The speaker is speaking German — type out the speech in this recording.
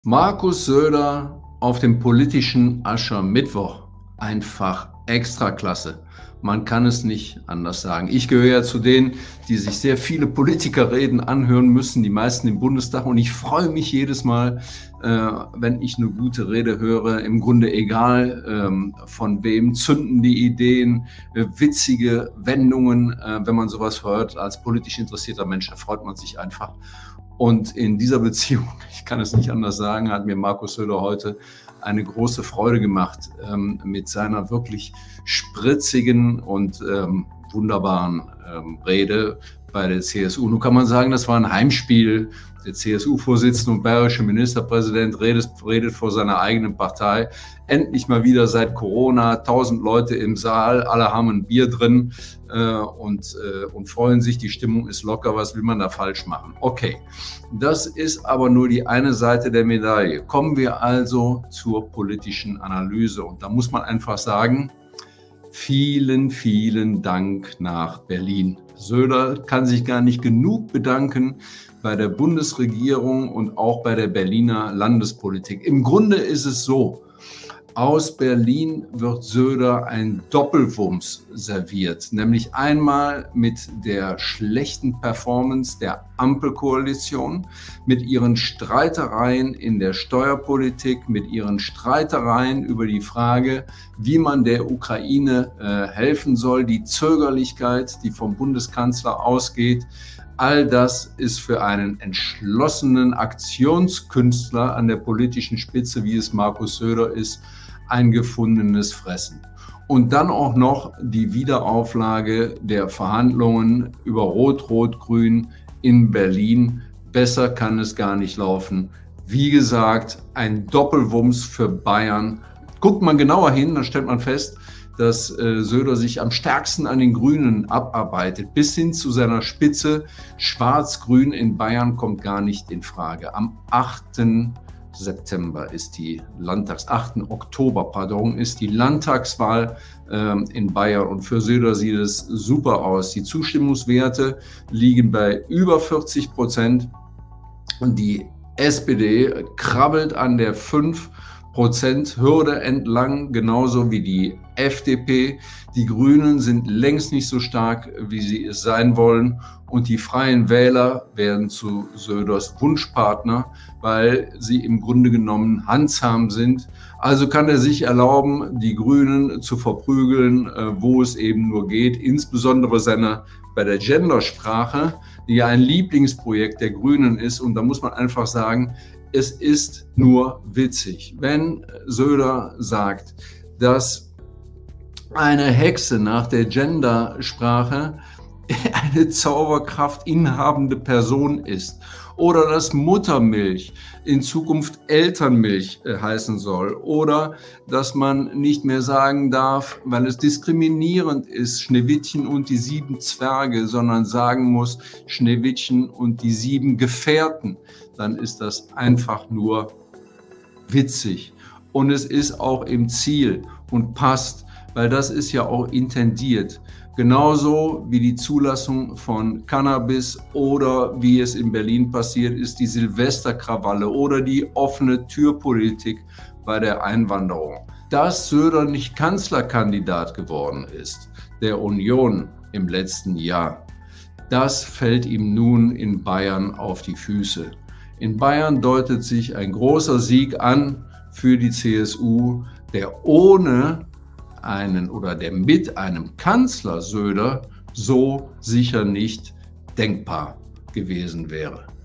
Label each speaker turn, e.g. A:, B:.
A: Markus Söder auf dem politischen Aschermittwoch. Einfach Extraklasse. Man kann es nicht anders sagen. Ich gehöre ja zu denen, die sich sehr viele Politikerreden anhören müssen, die meisten im Bundestag. Und ich freue mich jedes Mal, wenn ich eine gute Rede höre. Im Grunde egal, von wem, zünden die Ideen, witzige Wendungen. Wenn man sowas hört, als politisch interessierter Mensch, da freut man sich einfach. Und in dieser Beziehung, ich kann es nicht anders sagen, hat mir Markus Söder heute eine große Freude gemacht mit seiner wirklich spritzigen und wunderbaren Rede bei der CSU. Nun kann man sagen, das war ein Heimspiel. Der CSU-Vorsitzende und bayerische Ministerpräsident redet vor seiner eigenen Partei. Endlich mal wieder seit Corona, 1000 Leute im Saal, alle haben ein Bier drin und freuen sich, die Stimmung ist locker, was will man da falsch machen? Okay, das ist aber nur die eine Seite der Medaille. Kommen wir also zur politischen Analyse und da muss man einfach sagen, vielen, vielen Dank nach Berlin. Söder kann sich gar nicht genug bedanken bei der Bundesregierung und auch bei der Berliner Landespolitik. Im Grunde ist es so, aus Berlin wird Söder ein Doppelwumms serviert, nämlich einmal mit der schlechten Performance der Ampelkoalition, mit ihren Streitereien in der Steuerpolitik, mit ihren Streitereien über die Frage, wie man der Ukraine helfen soll, die Zögerlichkeit, die vom Bundeskanzler ausgeht. All das ist für einen entschlossenen Aktionskünstler an der politischen Spitze, wie es Markus Söder ist, ein gefundenes Fressen. Und dann auch noch die Wiederauflage der Verhandlungen über Rot-Rot-Grün in Berlin. Besser kann es gar nicht laufen. Wie gesagt, ein Doppelwumms für Bayern. Guckt man genauer hin, dann stellt man fest, dass Söder sich am stärksten an den Grünen abarbeitet, bis hin zu seiner Spitze. Schwarz-Grün in Bayern kommt gar nicht in Frage. Am 8. September ist die 8. Oktober, pardon, ist die Landtagswahl in Bayern und für Söder sieht es super aus. Die Zustimmungswerte liegen bei über 40% und die SPD krabbelt an der 5%-Hürde entlang, genauso wie die FDP. Die Grünen sind längst nicht so stark, wie sie es sein wollen. Und die Freien Wähler werden zu Söders Wunschpartner, weil sie im Grunde genommen handzahm sind. Also kann er sich erlauben, die Grünen zu verprügeln, wo es eben nur geht. Insbesondere bei der Gendersprache, die ja ein Lieblingsprojekt der Grünen ist. Und da muss man einfach sagen, es ist nur witzig, wenn Söder sagt, dass eine Hexe nach der Gendersprache eine Zauberkraft inhabende Person ist oder dass Muttermilch in Zukunft Elternmilch heißen soll oder dass man nicht mehr sagen darf, weil es diskriminierend ist, Schneewittchen und die 7 Zwerge, sondern sagen muss Schneewittchen und die 7 Gefährten, dann ist das einfach nur witzig. Und es ist auch im Ziel und passt, weil das ist ja auch intendiert. Genauso wie die Zulassung von Cannabis oder wie es in Berlin passiert ist, die Silvesterkrawalle oder die offene Türpolitik bei der Einwanderung. Dass Söder nicht Kanzlerkandidat geworden ist, der Union im letzten Jahr, das fällt ihm nun in Bayern auf die Füße. In Bayern deutet sich ein großer Sieg an für die CSU, der ohne der mit einem Kanzler Söder so sicher nicht denkbar gewesen wäre.